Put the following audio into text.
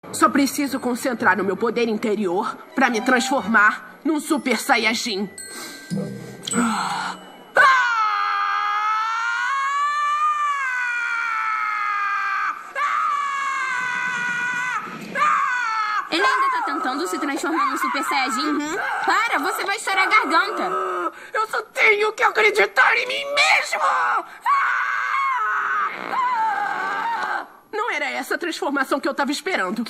Só preciso concentrar o meu poder interior pra me transformar num Super Saiyajin. Ele ainda tá tentando se transformar num Super Saiyajin? Para, você vai estourar a garganta. Eu só tenho que acreditar em mim mesmo! Não era essa a transformação que eu tava esperando.